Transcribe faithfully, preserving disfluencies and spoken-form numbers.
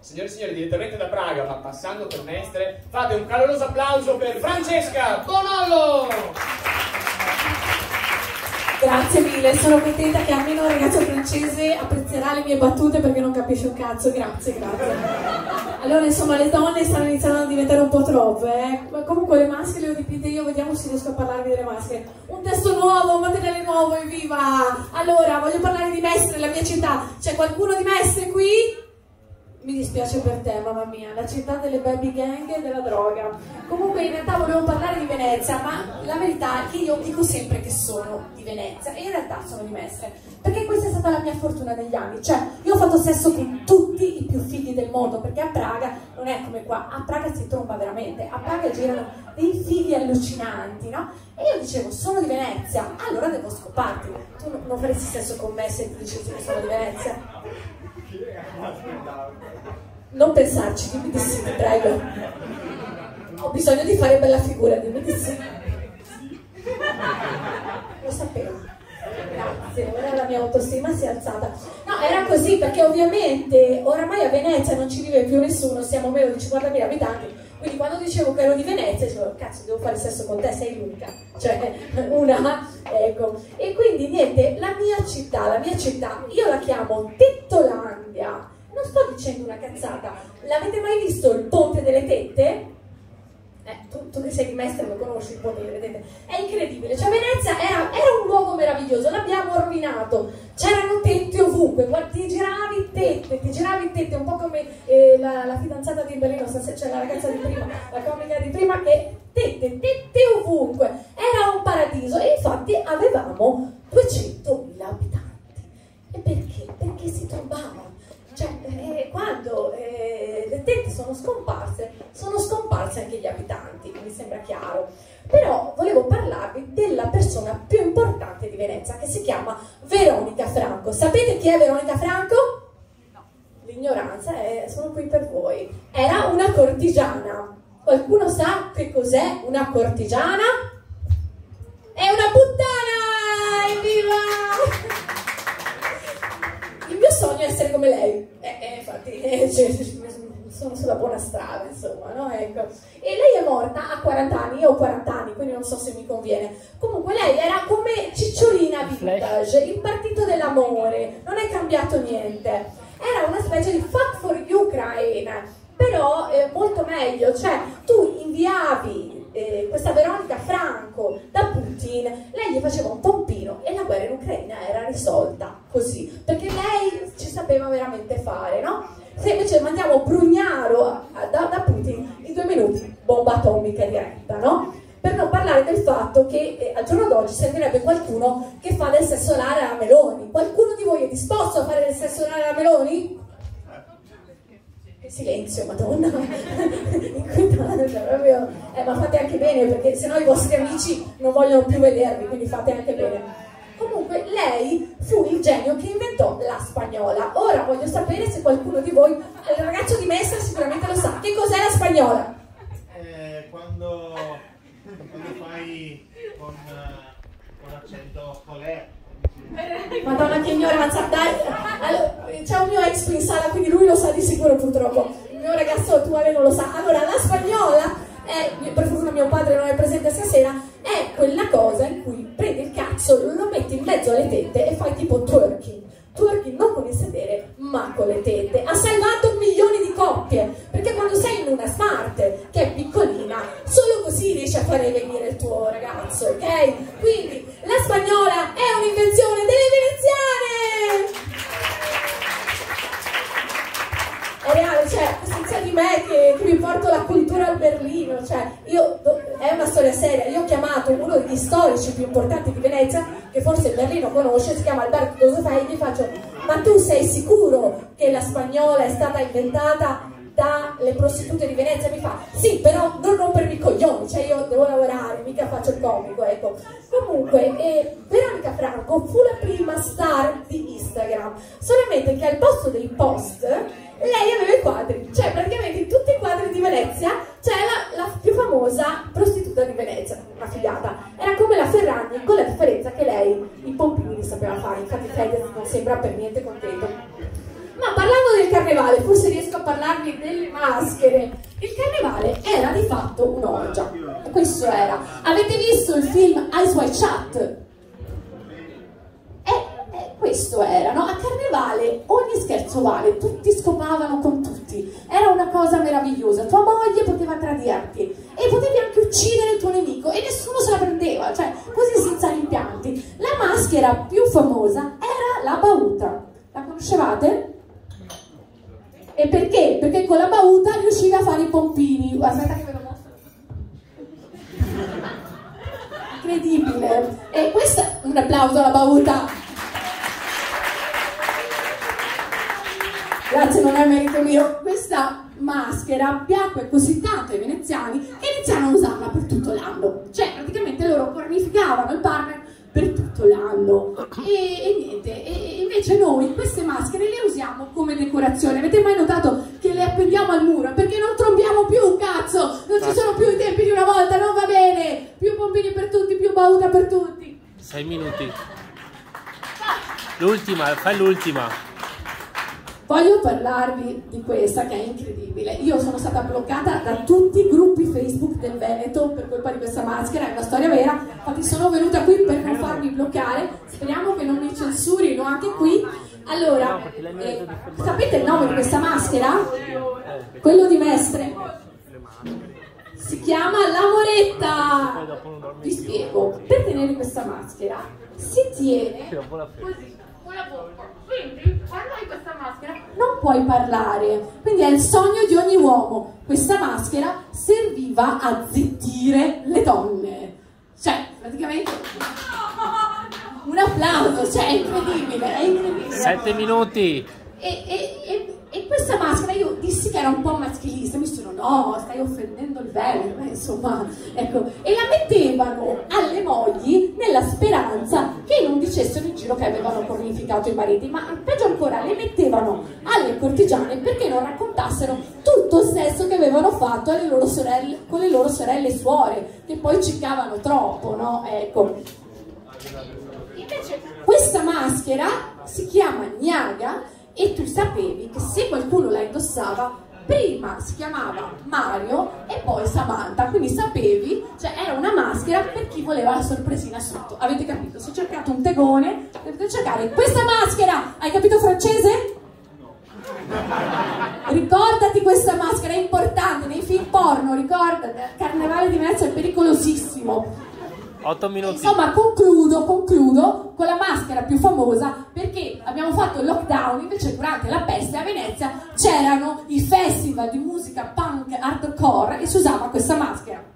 Signore e signori, direttamente da Praga, ma passando per Mestre, fate un caloroso applauso per Francesca Bonollo! Grazie mille, sono contenta che almeno il ragazzo francese apprezzerà le mie battute perché non capisce un cazzo, grazie, grazie. Allora, insomma, le donne stanno iniziando a diventare un po' troppe, eh? Comunque le maschere le ho dipinte io, vediamo se riesco a parlarvi delle maschere. Un testo nuovo, un materiale nuovo, evviva! Allora, voglio parlare di Mestre, la mia città. C'è qualcuno di Mestre qui? Mi dispiace per te, mamma mia, la città delle baby gang e della droga. Comunque in realtà volevo parlare di Venezia, ma la verità è che io dico sempre che sono di Venezia e in realtà sono di Mestre, perché questa è stata la mia fortuna negli anni. Cioè, io ho fatto sesso con tutti i più fighi del mondo, perché a Praga non è come qua, a Praga si tromba veramente, a Praga girano dei fighi allucinanti, no? E io dicevo, sono di Venezia, allora devo scoparti. Tu non faresti sesso con me se ti dicessi che sono di Venezia? Non pensarci, dimmi di sì, ti prego. Ho bisogno di fare bella figura, dimmi di sì. Lo sapevo. Grazie, ora la mia autostima si è alzata. No, era così perché ovviamente oramai a Venezia non ci vive più nessuno, siamo meno di cinquantamila abitanti. Quindi quando dicevo che ero di Venezia, dicevo, cazzo, devo fare sesso con te, sei l'unica. Cioè, una, ecco. E quindi, niente, la mia città, la mia città, io la chiamo Tettolandia. Non sto dicendo una cazzata. L'avete mai visto il Ponte delle Tette? Eh, tu, tu che sei di Mestre lo conosci il Ponte delle Tette. È incredibile. Cioè, Venezia era, era un luogo meraviglioso, l'abbiamo rovinato. C'erano tette ovunque, ti giravi tette, ti giravi tette, un po' come eh, la, la fidanzata di Berlino, cioè la ragazza di prima, la comica di prima, che tette, tette ovunque. Era un paradiso e infatti avevamo duecentomila abitanti. E perché? Perché si trovavano. Cioè, eh, quando eh, le tette sono scomparse, sono scomparse anche gli abitanti, mi sembra chiaro. Però volevo parlarvi della persona più importante di Venezia, che si chiama Veronica Franco. Sapete chi è Veronica Franco? No. L'ignoranza, è, sono qui per voi. Era una cortigiana. Qualcuno sa che cos'è una cortigiana? È una puttana! Evviva! Il mio sogno è essere come lei, eh, eh, infatti eh, cioè, sono sulla buona strada, insomma, no? Ecco. E lei è morta a quaranta anni, io ho quaranta anni, quindi non so se mi conviene. Comunque lei era come Cicciolina Vintage, il partito dell'amore, non è cambiato niente. Era una specie di fuck for Ukraine, però eh, molto meglio, cioè tu inviavi Eh, questa Veronica Franco da Putin, lei gli faceva un pompino e la guerra in Ucraina era risolta così, perché lei ci sapeva veramente fare, no? Se invece mandiamo Brugnaro a, a, da, da Putin, in due minuti bomba atomica diretta, no? Per non parlare del fatto che eh, al giorno d'oggi servirebbe qualcuno che fa del sesso orale alla Meloni. Qualcuno di voi è disposto a fare del sesso orale alla Meloni? Silenzio, madonna. Inquietante, cioè proprio. Eh, ma fate anche bene, perché sennò i vostri amici non vogliono più vedervi, quindi fate anche bene. Comunque lei fu il genio che inventò la spagnola. Ora voglio sapere se qualcuno di voi, il ragazzo di Mestre sicuramente lo sa, che cos'è la spagnola? Eh, quando, quando fai con, con accento colè. Madonna che ignoranza, dai. Allora, c'è un mio ex qui in sala, quindi lui lo sa di sicuro purtroppo. Il mio ragazzo attuale non lo sa. Allora, la spagnola è, per fortuna mio padre non è presente stasera, è quella cosa in cui prendi il cazzo, lo metti in mezzo alle tette e fai tipo twerking. Twerking non con il sedere, ma con le tette. Ha salvato milioni di coppie, perché quando sei in una smart che è piccolina, solo così riesci a fare venire il tuo ragazzo, ok? Quindi la spagnola è un'invenzione delle veneziane! È reale, cioè, senza di me che, che mi porto la cultura al Berlino, cioè, io, è una storia seria, io ho chiamato uno degli storici più importanti di Venezia, che forse il Berlino conosce, si chiama Alberto Dosofei, e gli faccio, ma tu sei sicuro che la spagnola è stata inventata dalle prostitute di Venezia? Mi fa, sì, però non rompermi i coglioni, cioè io devo lavorare, mica faccio il comico, ecco. Comunque, eh, Veronica Franco fu la prima star di Instagram, solamente che al posto dei post lei aveva i quadri, cioè praticamente in tutti i quadri di Venezia c'è la, la più famosa prostituta di Venezia, una figata. Era come la Ferragni, con la differenza che lei i pompini li sapeva fare, infatti Fedez non sembra per niente contento. Ma parlando del carnevale, forse riesco a a parlarvi delle maschere. Il carnevale era di fatto un'orgia. Questo era. Avete visto il film Eyes Wide Shut? Eh, eh, questo era, no? A carnevale ogni scherzo vale, tutti scopavano con tutti. Era una cosa meravigliosa. Tua moglie poteva tradirti e potevi anche uccidere il tuo nemico e nessuno se la prendeva, cioè così senza rimpianti. La maschera più famosa era la bauta. La conoscevate? E perché? Perché con la bauta riuscivi a fare i pompini. Aspetta che ve lo mostro. Incredibile. E questo è un applauso alla bauta. Grazie, non è merito mio. Questa maschera piacque così tanto ai veneziani che iniziarono a usarla per tutto l'anno. Cioè, praticamente loro cornificavano il partner per tutto l'anno. E, e niente, e invece noi queste maschere le usiamo come decorazione. Avete mai notato che le appendiamo al muro? Perché non trombiamo più, cazzo! Non ci sono più i tempi di una volta, non va bene! Più pompini per tutti, più bauta per tutti. Sei minuti. L'ultima, fai l'ultima. Voglio parlarvi di questa che è incredibile. Io sono stata bloccata da tutti i gruppi Facebook del Veneto per colpa di questa maschera, è una storia vera, infatti sono venuta qui per non farmi bloccare, speriamo che non mi censurino anche qui. Allora, eh, sapete il nome di questa maschera? Quello di Mestre. Si chiama la moretta. Vi spiego, per tenere questa maschera si tiene così. La bocca. Quindi quando hai questa maschera non puoi parlare, quindi è il sogno di ogni uomo. Questa maschera serviva a zittire le donne, cioè praticamente un applauso, cioè è incredibile, è incredibile. Sette minuti. E, e, e, e questa maschera io dissi che era un po' maschilista, mi dissero no, stai offendendo il Veneto, eh, insomma, ecco, e la mettevano alle mogli nella speranza che non dicessero in giro che avevano cornificato i mariti, ma peggio ancora le mettevano alle cortigiane perché non raccontassero tutto il sesso che avevano fatto alle loro sorelle, con le loro sorelle e suore, che poi ciccavano troppo, no? Ecco. Invece questa maschera si chiama gnaga. E tu sapevi che se qualcuno la indossava, prima si chiamava Mario e poi Samantha, quindi sapevi, cioè era una maschera per chi voleva la sorpresina sotto. Avete capito? Se cercate un tegone, dovete cercare questa maschera. Hai capito francese? Ricordati questa maschera, è importante nei film porno, ricordati, il carnevale di Venezia è pericolosissimo. otto minuti. Insomma, concludo, concludo con la maschera più famosa perché abbiamo fatto il lockdown, invece durante la peste a Venezia c'erano i festival di musica punk hardcore e si usava questa maschera.